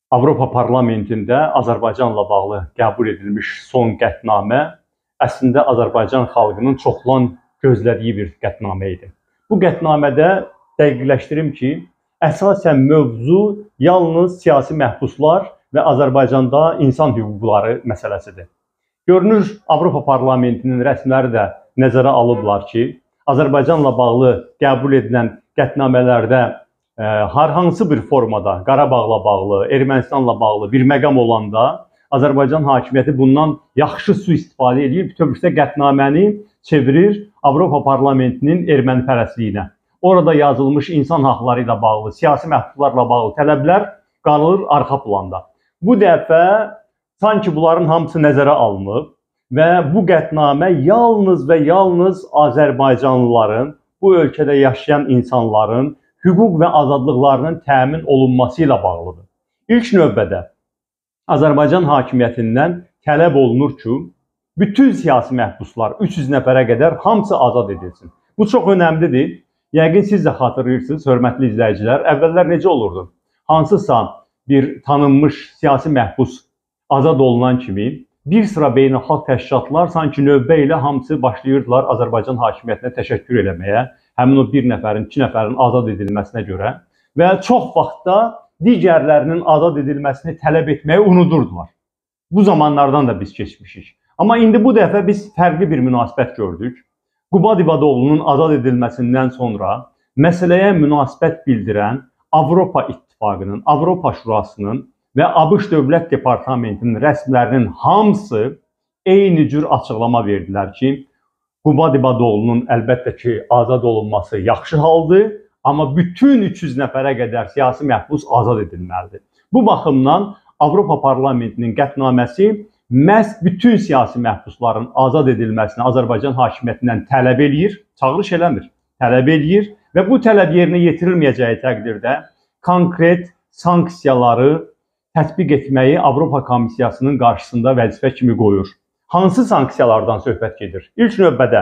Avropa Parlamentində Azərbaycanla bağlı qəbul edilmiş son qətnamə əslində Azərbaycan xalqının çoxdan gözlədiyi bir qətnamə idi. Bu qətnamədə dəqiqləşdirim ki, əsasən mövzu yalnız siyasi məhbuslar və Azərbaycanda insan hüquqları məsələsidir. Görünür, Avropa Parlamentinin rəsmiləri də nəzərə alıblar ki, Azərbaycanla bağlı qəbul edilən qətnamələrdə hər hansı bir formada Qarabağla bağlı, Ermənistanla bağlı bir məqam olanda Azərbaycan hakimiyyəti bundan yaxşı sui-istifadə edir, bütövlükdə qətnaməni çevirir Avropa Parlamentinin ermənipərəstliyinə. Orada yazılmış insan haqları ilə bağlı, siyasi məhbuslarla bağlı tələblər qalır arxa planda. Bu dəfə sanki bunların hamısı nəzərə alınıb və bu qətnamə yalnız və yalnız Azərbaycanlıların, bu ölkədə yaşayan insanların hüquq və azadlıqlarının təmin olunması ilə bağlıdır. İlk növbədə Azərbaycan hakimiyyətindən tələb olunur ki, bütün siyasi məhbuslar 300 nəfərə qədər hamısı azad edilsin. Bu çox önəmlidir. Yəqin siz də xatırlayırsınız, hörmətli izləyicilər. Əvvəllər necə olurdu? Hansısa bir tanınmış siyasi məhbus azad olunan kimi bir sıra beynəlxalq təşkilatlar sanki növbə ilə hamısı başlayırdılar Azərbaycan hakimiyyətinə təşəkkür eləməyə, həmin o bir nəfərin, 2 nəfərin azad edilməsinə görə və çox vaxtda digərlərinin azad edilməsini tələb etməyi unudurdular. Bu zamanlardan da biz keçmişik. Amma indi bu dəfə biz fərqli bir münasibət gördük. Qubad İbadoğlu'nun azad edilməsindən sonra məsələyə münasibət bildirən Avropa İttifaqının, Avropa Şurasının və ABŞ Dövlət Departamentinin rəsmilərinin hamısı eyni cür açıqlama verdilər ki, Qubad İbadoğlu'nun əlbəttə ki, azad olunması yaxşı haldır, amma bütün 300 nəfərə qədər siyasi məhbus azad edilməlidir. Bu baxımdan Avropa Parlamentinin qətnaməsi məhz bütün siyasi məhbusların azad edilməsini Azərbaycan hakimiyyətindən tələb eləyir, çağırış eləmir, tələb eləyir və bu tələb yerinə yetirilməyəcəyi təqdirdə konkret sanksiyaları tətbiq etməyi Avropa Komissiyasının qarşısında vəzifə kimi qoyur. Hansı sanksiyalardan söhbət gedir? İlk növbədə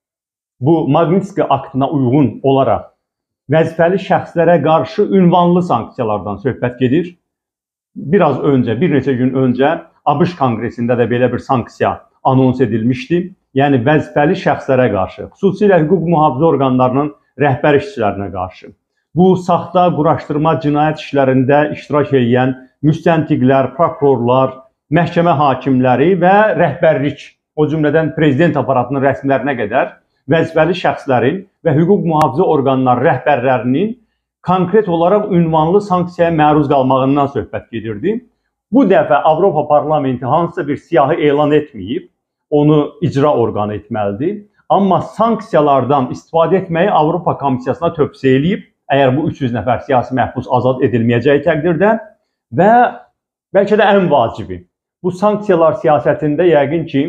bu Magnitski aktına uyğun olaraq vəzifəli şəxslərə qarşı ünvanlı sanksiyalardan söhbət gedir. Biraz öncə, bir neçə gün öncə ABŞ Konqresində də belə bir sanksiya anons edilmişdi. Yəni vəzifəli şəxslərə qarşı, xüsusilə hüquq mühafizə orqanlarının rəhbər işçilərinə qarşı. Bu saxta quraşdırma cinayət işlərində iştirak edən müstəntiqlər, prokurorlar, məhkəmə hakimləri və rəhbərlik, o cümlədən prezident aparatının rəsmilərinə qədər vəzifəli şəxslərin və hüquq mühafizə orqanları rəhbərlərinin konkret olaraq ünvanlı sanksiyaya məruz qalmağından söhbət gedirdi. Bu dəfə Avropa Parlamenti hansısa bir siyahı elan etməyib, onu icra orqanı etməlidir. Amma sanksiyalardan istifadə etməyi Avropa Komissiyasına tövsiyə eləyib, əgər bu 300 nəfər siyasi məhbus azad edilməyəcəyi təqdirdə və bəlkə də ən vacibi, bu sanksiyalar siyasətində yəqin ki,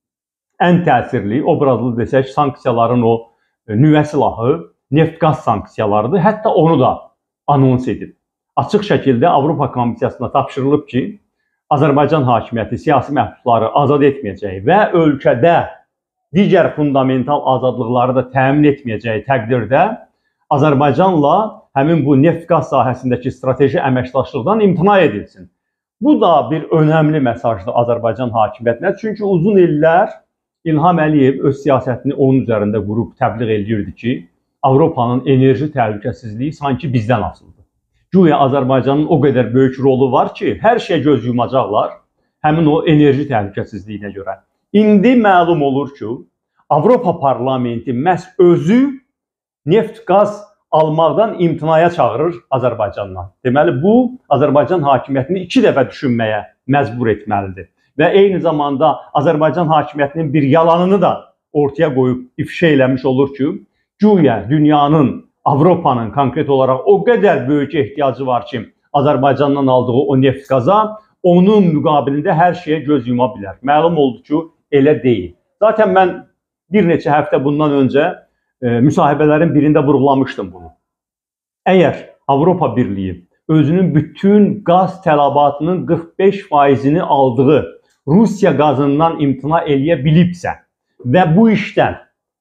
ən təsirli, obrazlı desək, sanksiyaların o nüvə silahı, neft-qaz sanksiyalarıdır. Hətta onu da anons edib. Açıq şəkildə Avropa Komissiyasına tapşırılıb ki, Azərbaycan hakimiyyəti siyasi məhbusları azad etməyəcəyi və ölkədə digər fundamental azadlıqları da təmin etməyəcəyi təqdirdə Azərbaycanla həmin bu neft-qaz sahəsindəki strateji əməkdaşlıqdan imtina edilsin. Bu da bir önəmli mesajdır Azərbaycan hakimiyyətinə. Çünki uzun illər İlham Əliyev öz siyasətini onun üzərində qurub təbliğ edirdi ki, Avropanın enerji təhlükəsizliyi sanki bizdən asılıdır. Güya Azərbaycanın o qədər böyük rolu var ki, hər şeyə göz yumacaqlar həmin o enerji təhlükəsizliyinə görə. İndi məlum olur ki, Avropa Parlamenti məhz özü neft-qaz almaqdan imtinaya çağırır Azərbaycandan. Deməli, bu Azərbaycan hakimiyyətini 2 dəfə düşünməyə məcbur etməlidir. Və eyni zamanda Azərbaycan hakimiyyətinin bir yalanını da ortaya qoyub ifşa eləmiş olur ki, güya dünyanın, Avropanın konkret olaraq o qədər böyük ehtiyacı var ki, Azərbaycandan aldığı o neft-qaza, onun müqabilində hər şeyə göz yuma bilər. Məlum oldu ki, elə deyil. Zaten mən bir neçə həftə bundan öncə müsahibələrin birində vurğulamışdım bunu. Əgər Avropa Birliyi özünün bütün qaz tələbatının 45%-ni aldığı Rusiya qazından imtina eləyə bilibsə və bu işdən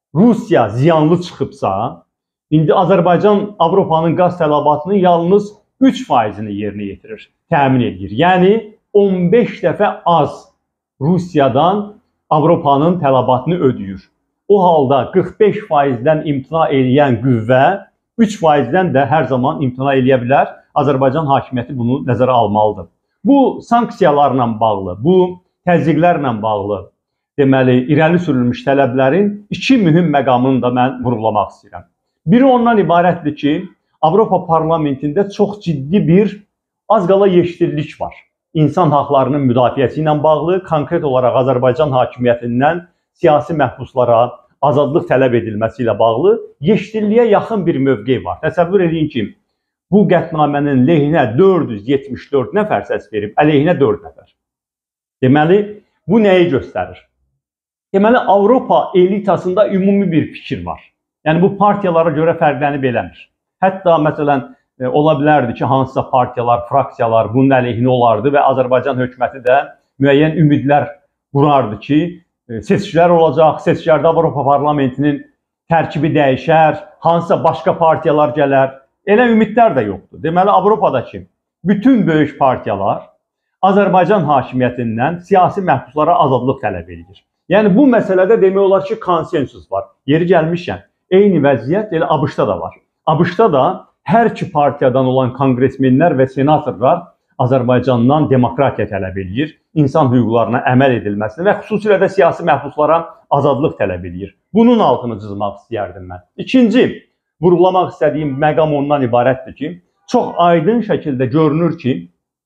Rusiya ziyanlı çıxıbsa, indi Azərbaycan Avropanın qaz tələbatını yalnız 3%-ni yerinə yetirir, təmin edir. Yəni 15 dəfə az Rusiyadan Avropanın tələbatını ödəyir. O halda 45%-dən imtina edən qüvvə 3%-dən də hər zaman imtina edə bilər. Azərbaycan hakimiyyəti bunu nəzərə almalıdır. Bu sanksiyalarla bağlı, bu təzyiqlərlə bağlı deməli irəli sürülmüş tələblərin iki mühüm məqamını da mən vurğulamaq istəyirəm. Biri ondan ibarətdir ki, Avropa Parlamentində çox ciddi bir az qala yeşillik var. İnsan haqlarının müdafiəsi ilə bağlı, konkret olaraq Azərbaycan hakimiyyətindən siyasi məhbuslara azadlıq tələb edilməsi ilə bağlı yeşilliyə yaxın bir mövqe var. Təsəvvür edin ki, bu qətnamənin lehinə 474 nəfər səs verib, əleyhinə 4 nəfər. Deməli, bu nəyi göstərir? Deməli, Avropa elitasında ümumi bir fikir var. Yəni, bu partiyalara görə fərqlənib eləmir. Hətta, məsələn, ola bilərdi ki, hansısa partiyalar, fraksiyalar bunun əleyhinə olardı və Azərbaycan hökuməti də müəyyən ümidlər qurardı ki, seçkilər olacaq, seçkilərdə Avropa Parlamentinin tərkibi dəyişər, hansısa başqa partiyalar gələr. Elə ümidlər də yoxdur. Deməli, Avropadakı bütün böyük partiyalar Azərbaycan hakimiyyətindən siyasi məhbuslara azadlıq tələb edir. Yəni, bu məsələdə demək olar ki, konsensus var. Yeri gəlmişkən, eyni vəziyyət elə ABŞ-da da var. ABŞ-da da hər iki partiyadan olan konqresmenlər və senatorlar Azərbaycandan demokratiya tələb edir, insan hüquqlarına əməl edilməsini və xüsusilə də siyasi məhbuslara azadlıq tələb edir. Bunun altını çizmək istəyərdim mən. İkinci, vurğulamaq istədiyim məqam ondan ibarətdir ki, çox aydın şəkildə görünür ki,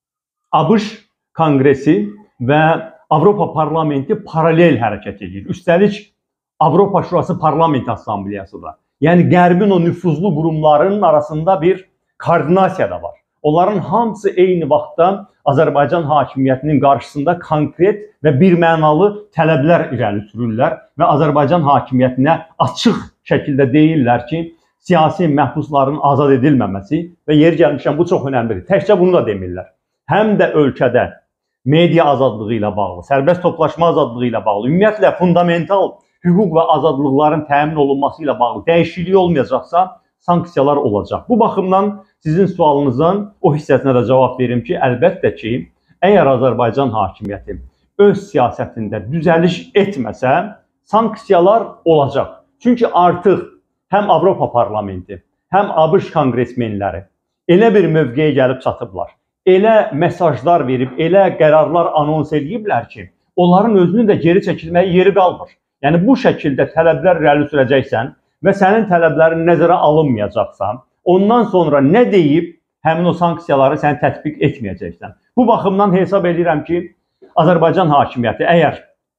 ABŞ Konqresi və Avropa Parlamenti paralel hərəkət edir. Üstəlik, Avropa Şurası Parlament Assambleyası da. Yəni, Qərbin o nüfuzlu qurumlarının arasında bir koordinasiya da var. Onların hamısı eyni vaxtda Azərbaycan hakimiyyətinin qarşısında konkret və birmənalı tələblər irəli sürürlər və Azərbaycan hakimiyyətinə açıq şəkildə deyirlər ki, siyasi məhbusların azad edilməməsi və yeri gəlmişkən bu çox önəmlidir. Təkcə bunu da demirlər. Həm də ölkədə media azadlığı ilə bağlı, sərbəst toplaşma azadlığı ilə bağlı, ümumiyyətlə fundamental hüquq və azadlıqların təmin olunması ilə bağlı dəyişiklik olmayacaqsa, sanksiyalar olacaq. Bu baxımdan sizin sualınızdan o hissəsinə də cavab verim ki, əlbəttə ki, əgər Azərbaycan hakimiyyəti öz siyasətində düzəliş etməsə, sanksiyalar olacaq. Çünki artıq həm Avropa Parlamenti, həm ABŞ konqresmenləri elə bir mövqeyə gəlib çatıblar. Elə mesajlar verib, elə qərarlar anons ediblər ki, onların özünün də geri çəkilməyə yeri qalmır. Yəni, bu şəkildə tələblər irəli sürəcəksən və sənin tələblərin nəzərə alınmayacaqsa, ondan sonra nə deyib, həmin o sanksiyaları sən tətbiq etməyəcəksən. Bu baxımdan hesab edirəm ki, Azərbaycan hakimiyyəti əgər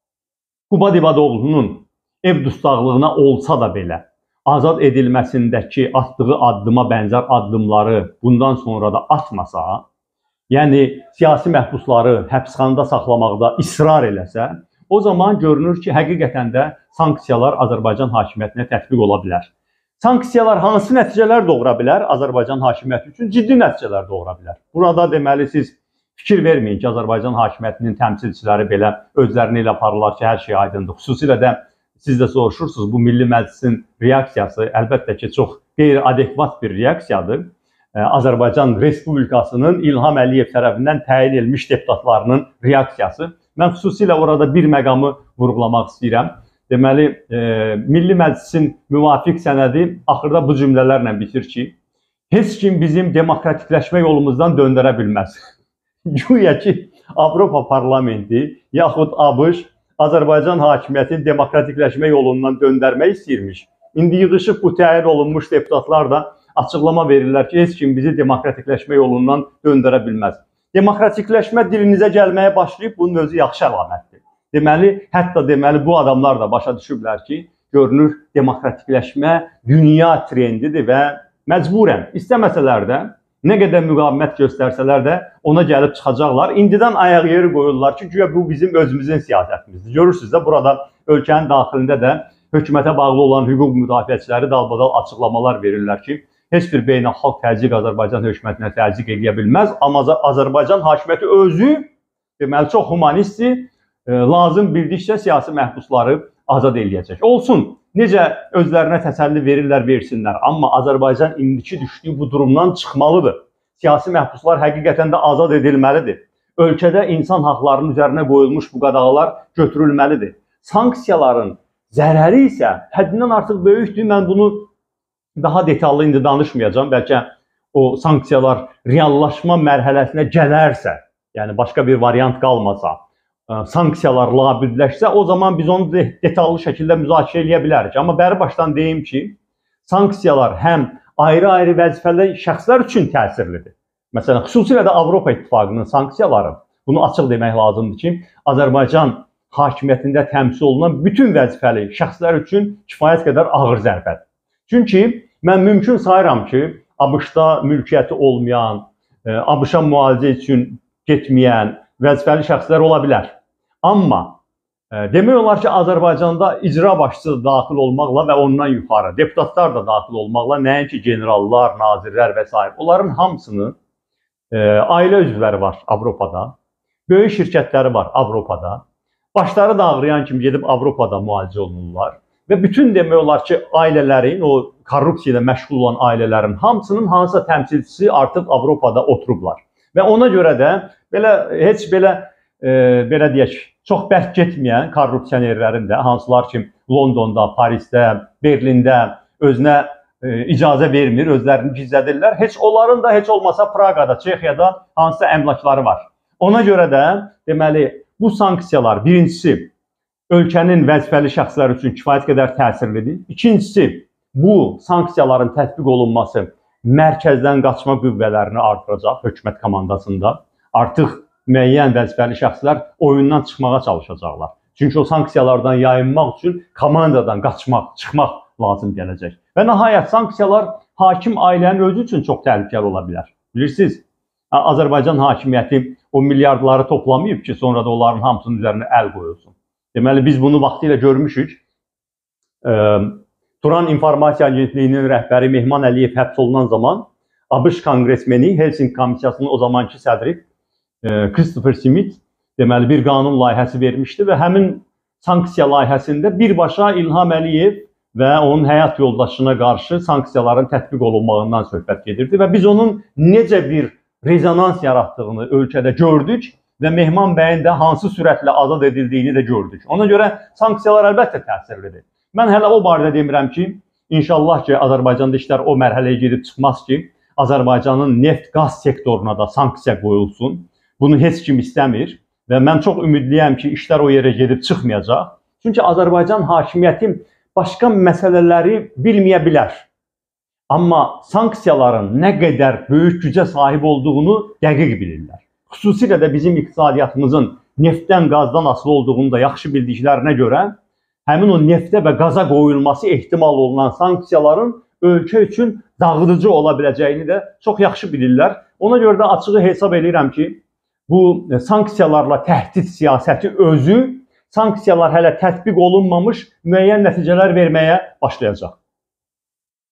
Quba Divadoğlu'nun ev dustaqlığına olsa da belə, azad edilməsindəki atdığı addıma bənzər addımları bundan sonra da atmasa, yəni siyasi məhbusları həbsxanada saxlamaqda israr eləsə, o zaman görünür ki, həqiqətən də sanksiyalar Azərbaycan hakimiyyətinə tətbiq ola bilər. Sanksiyalar hansı nəticələr doğura bilər? Azərbaycan hakimiyyəti üçün ciddi nəticələr doğura bilər. Burada deməli siz fikir verməyin ki, Azərbaycan hakimiyyətinin təmsilçiləri belə özlərini elə aparırlar ki, hər şey aydındır. Xüsusilə də siz də soruşursunuz, bu Milli Məclisin reaksiyası əlbəttə ki, çox qeyri-adekvat bir reaksiyadır. Azərbaycan Respublikasının İlham Əliyev tərəfindən təyin edilmiş deputatlarının reaksiyası. Mən xüsusilə orada bir məqamı vurğulamaq istəyirəm. Deməli, Milli Məclisin müvafiq sənədi axırda bu cümlələrlə bitir ki, heç kim bizim demokratikləşmə yolumuzdan döndərə bilməz. Güya ki, Avropa Parlamenti yaxud ABŞ Azərbaycan hakimiyyətini demokratikləşmə yolundan döndərmək istəyirmiş. İndi yığışıb bu təyin olunmuş deputatlar da açıqlama verirlər ki, heç kim bizi demokratikləşmə yolundan döndərə bilməz. Demokratikləşmə dilinizə gəlməyə başlayıb, bunun özü yaxşı əlamətdir. Deməli, hətta bu adamlar da başa düşüblər ki, görünür demokratikləşmə dünya trendidir və məcburən, istəməsələr də, nə qədər müqavimət göstərsələr də ona gəlib çıxacaqlar. İndidən ayaq yeri qoyurlar ki, güya bu bizim özümüzün siyasətimizdir. Görürsünüz də, burada ölkənin daxilində də hökumətə bağlı olan hüquq müdafiəçiləri dalbadal açıqlamalar verirlər ki, heç bir beynəlxalq təzyiq Azərbaycan hökumətinə təzyiq edə bilməz. Amma Azərbaycan hakimiyyəti özü deməli çox humanistdir, lazım bildikcə siyasi məhbusları azad eləyəcək. Olsun, necə özlərinə təsəlli verirlər, versinlər. Amma Azərbaycan indiki düşdüyü bu durumdan çıxmalıdır. siyasi məhbuslar həqiqətən də azad edilməlidir. Ölkədə insan haqlarının üzərinə qoyulmuş bu qadağalar götürülməlidir. Sanksiyaların zərəri isə həddindən artıq böyükdür. Mən bunu daha detallı indi danışmayacağım. Bəlkə o sanksiyalar reallaşma mərhələsinə gələrsə, yəni başqa bir variant qalmasa, sanksiyalar labüdləşsə, o zaman biz onu detallı şəkildə müzakirə edə bilərik. Amma bəri başdan deyim ki, sanksiyalar həm ayrı-ayrı vəzifəli şəxslər üçün təsirlidir. Məsələn, xüsusilə də Avropa İttifaqının sanksiyaları, bunu açıq demək lazımdır ki, Azərbaycan hakimiyyətində təmsil olunan bütün vəzifəli şəxslər üçün kifayət qədər ağır zərbədir. Çünki mən mümkün sayıram ki, ABŞ-da mülkiyyəti olmayan, ABŞ-a müalicə üçün getməyən vəzifəli şəxslər ola bilər. Amma demək olar ki, Azərbaycanda icra başçısı daxil olmaqla və ondan yuxarı deputatlar da daxil olmaqla, nəinki generallar, nazirlər və s. onların hamısının ailə üzvləri var Avropada, böyük şirkətləri var Avropada, başları da ağrıyan kimi gedib Avropada müalicə olunurlar və bütün demək olar ki, ailələrin, o korrupsiya ilə məşğul olan ailələrin hamısının hansısa təmsilçisi artıq Avropada oturublar. Və ona görə də heç belə deyək, çox bərk getməyən korrupsionerlərin də, hansılar ki, Londonda, Parisdə, Berlində özünə icazə vermir, özlərini gizlədirlər. Heç onların da heç olmasa Praqada, Çexiyada hansısa əmlakları var. Ona görə də deməli bu sanksiyalar birincisi ölkənin vəzifəli şəxslər üçün kifayət qədər təsirlidir. İkincisi, bu sanksiyaların tətbiq olunması mərkəzdən qaçma qüvvələrini artıracaq hökumət komandasında. Artıq müəyyən vəzifəli şəxslər oyundan çıxmağa çalışacaqlar. Çünki o sanksiyalardan yayınmaq üçün komandadan qaçmaq, çıxmaq lazım gələcək. Və nəhayət sanksiyalar hakim ailənin özü üçün çox təhlükəli ola bilər. Bilirsiniz, Azərbaycan hakimiyyəti o milyardları toplamayıb ki, sonra da onların hamısının üzərinə əl qoyulsun. Deməli, biz bunu vaxtilə görmüşük. Turan İnformasiya Agentliyinin rəhbəri Mehman Əliyev həbs olunan zaman ABŞ kongresmeni, Helsinki komissiyasının o zamanki sədri Christopher Smith deməli bir qanun layihəsi vermişdi və həmin sanksiya layihəsində birbaşa İlham Əliyev və onun həyat yoldaşına qarşı sanksiyaların tətbiq olunmağından söhbət gedirdi və biz onun necə bir rezonans yaratdığını ölkədə gördük və Mehman bəyin də hansı sürətlə azad edildiyini də gördük. Ona görə sanksiyalar əlbəttə təsirlidir. Mən hələ o barədə demirəm ki, inşallah ki, Azərbaycanda işlər o mərhələyə gedib çıxmaz ki, Azərbaycanın neft-qaz sektoruna da sanksiya qoyulsun. Bunu heç kim istəmir və mən çox ümidliyəm ki, işlər o yerə gedib çıxmayacaq. Çünki Azərbaycan hakimiyyəti başqa məsələləri bilməyə bilər. Amma sanksiyaların nə qədər böyük gücə sahib olduğunu dəqiq bilirlər. Xüsusilə də bizim iqtisadiyyatımızın neftdən, qazdan asılı olduğunu da yaxşı bildiklərinə görə həmin o neftə və qaza qoyulması ehtimal olunan sanksiyaların ölkə üçün dağıdıcı ola biləcəyini də çox yaxşı bilirlər. Ona görə də açığı hesab edirəm ki, bu sanksiyalarla təhdid siyasəti özü sanksiyalar hələ tətbiq olunmamış müəyyən nəticələr verməyə başlayacaq.